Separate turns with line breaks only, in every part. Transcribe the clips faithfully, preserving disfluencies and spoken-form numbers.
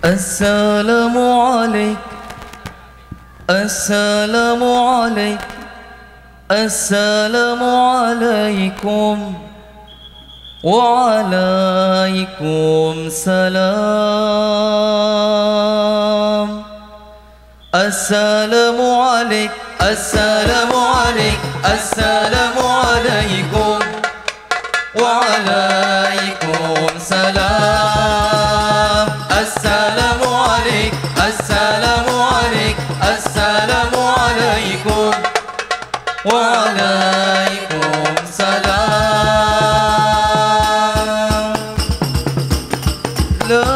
Assalamualaikum, Assalamualaikum, Assalamualaikum, Waalaikumsalam. Assalamualaikum, Assalamualaikum, Assalamualaikum, Waalaikumsalam. Assalamualaikum, Assalamualaikum, Assalamualaikum, Waalaikumsalam. La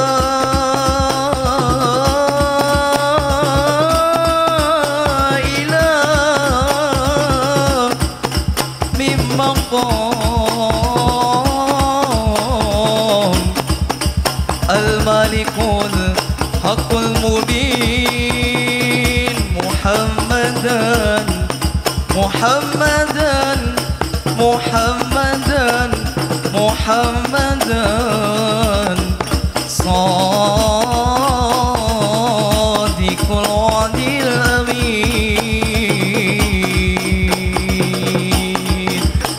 ilaha mimaqam al-malikul haqqul mubin Muhammadan Muhammadan Muhammadan Muhammadan Sadiqul Wadil Amin.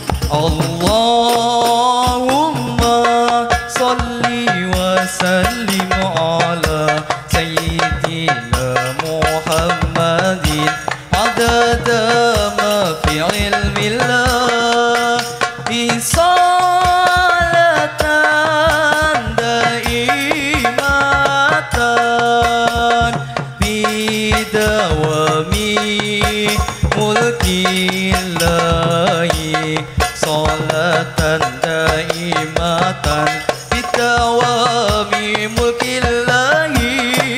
Allahumma salli wa sallim ala Sayyidina Muhammadin adada ma fi ilmillah bisalatan daimatan bidawami mulkillahi salatan daimatan bidawami mulkillahi.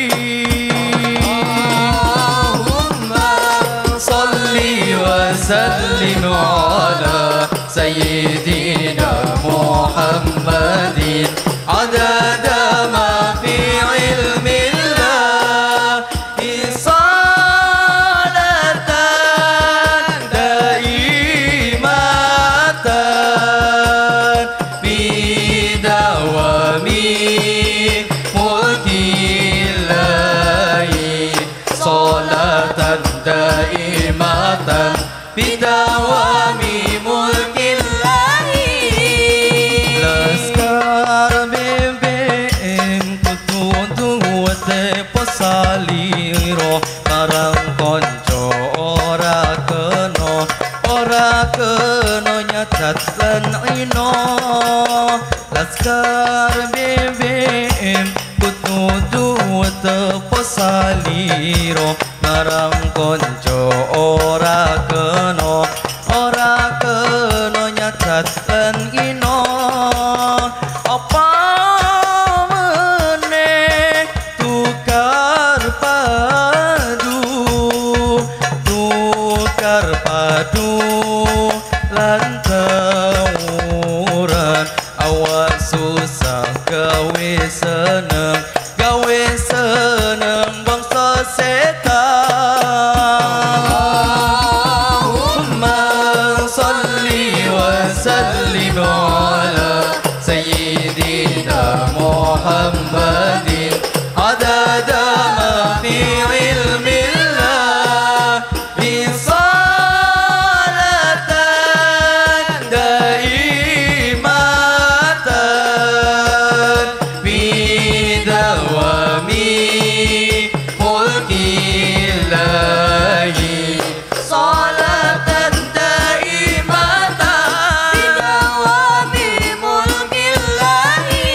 Sallim ala Sayyidina Muhammadin adada ma fi ilmillah bisalatan daimatan bidawami mulkillahi salatan daimatan bidawami mulkillahi. Laskar B B M kututu wate pasaliro marang konco ora keno ora keno nyacat lan ino. Laskar B B M kututu wate pasaliro marang konco ora keno ora keno nyacat lan ino. Apa meneh tukar padu tukar padu lan tawuran awas susah gawe seneng gawe seneng bangsa setan. Allahumma salli wa sallim ala Sayyidina Muhammadin adada ma fi ilmillah bisalatan daimatan bidawami mulkillahi salatan daimatan bidawami mulkillahi.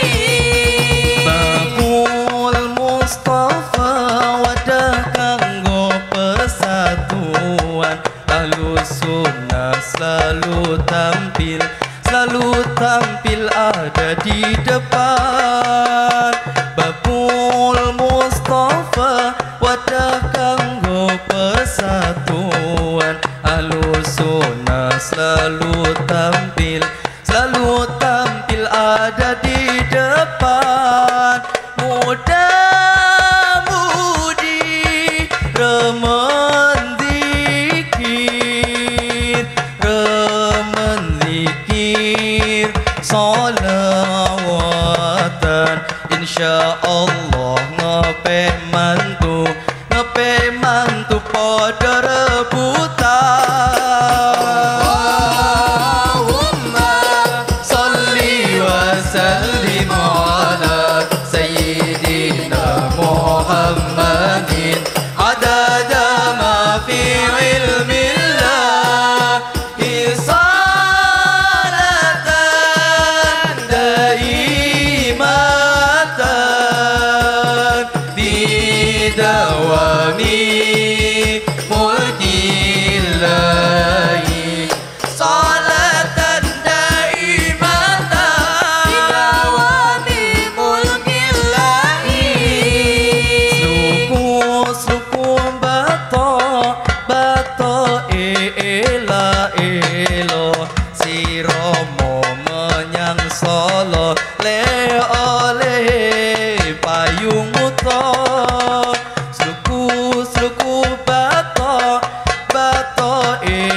Babul Mustafa wadah kanggo persatuan Ahlus Sunnah selalu tampil selalu tampil ada di depan. Babul Mustafa wadah kanggo persatuan Ahlus Sunnah selalu tampil selalu tampil ada di depan. Muda mudi remen zikir remen zikir salawatan insyaallah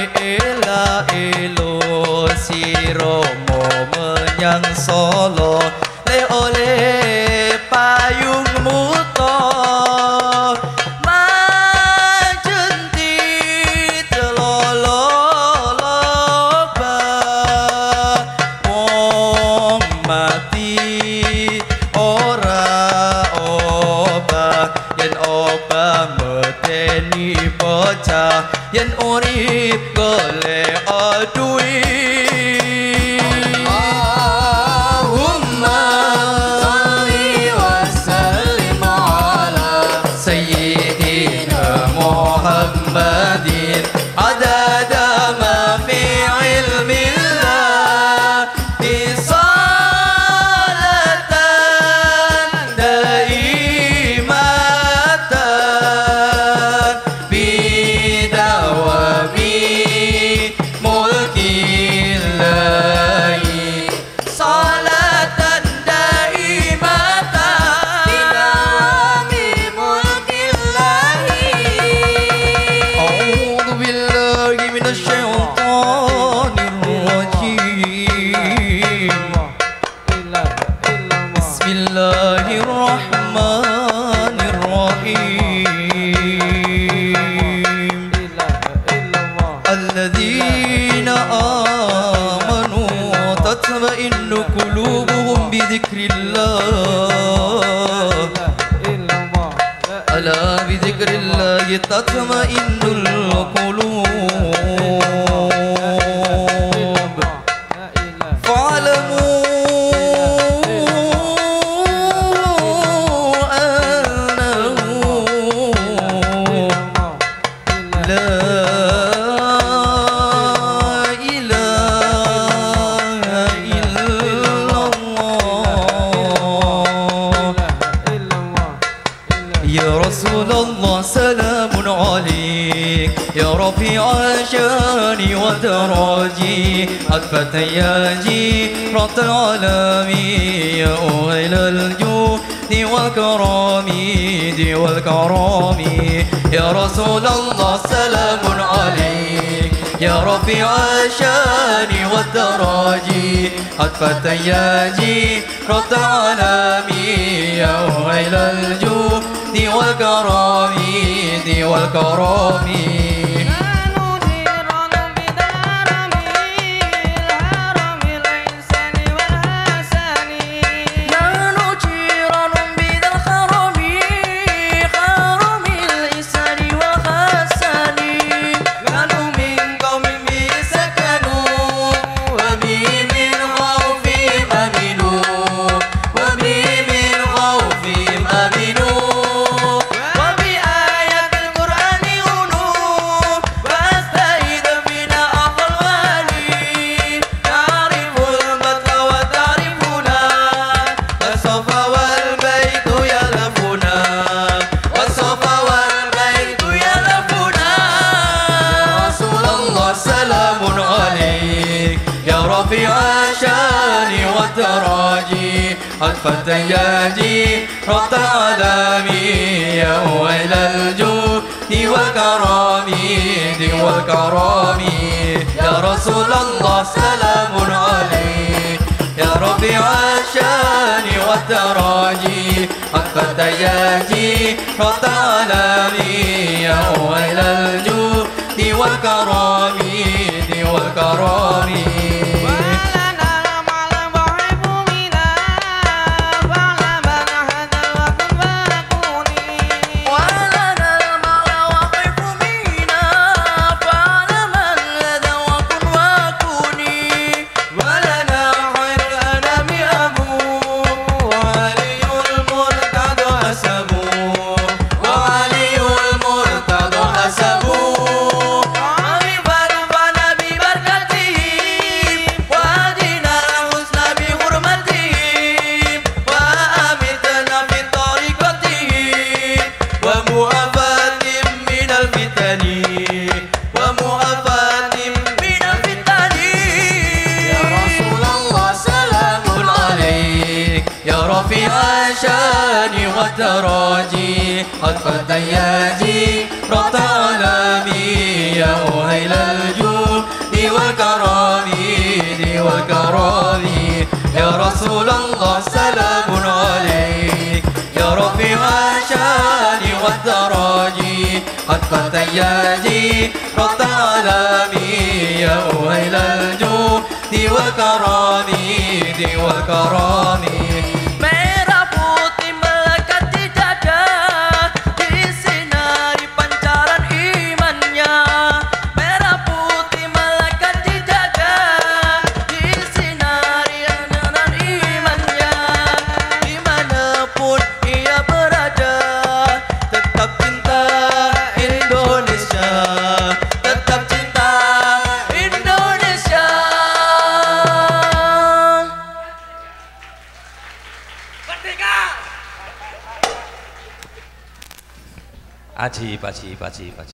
ela elo si romo menyang Solo le oleh payung muto majenti telolo loba wong mati ora oba yen oba meteni bocah yen urip golek duit عدد ما في علم الله بصالة دائمة بدوام ملك الله صلاة دائمة بدوام ملك الله أعوذ بالله من الشيطان الرجيم بسم الله الرحمن الرحيم الذين آمنوا تطمئن قلوبهم بذكر الله ألا بذكر الله تطمئن القلوب فاعلموا أنه لا إله إلا الله يا رسول الله سلام عليك يا رفيع الشان ودراجي أكفت ياجي رط العالمين يا أهل الجود والكرام دي والكرام يا رسول الله سلام عليك يا رفيع الشان والدراجي أكفت ياجي رط العالمين يا أهل الجود والكرام دي والكرام رفيع الشان والدراجي أكفت ياجي ربط العالمين يا أهل الجود والكرام والكرام يا رسول الله سلام عليك يا رفيع الشان والدراجي أكفت ياجي ربط العالمين يا أهل الجود والكرام والكرام رفيع الشان والدراجي أطفى الدياجي ربط العالمين يا أهل الجود التياجي رد عالمي يا أهل الجود والكرامي والكرامي
Merah putih melekat di dada, disinari pancaran imannya. Merah putih melekat di dada, disinari pancaran imannya. Dimanapun ia berada, tetap cinta Indonesia, tetap cinta Indonesia.
Ajib, ajib, ajib, ajib.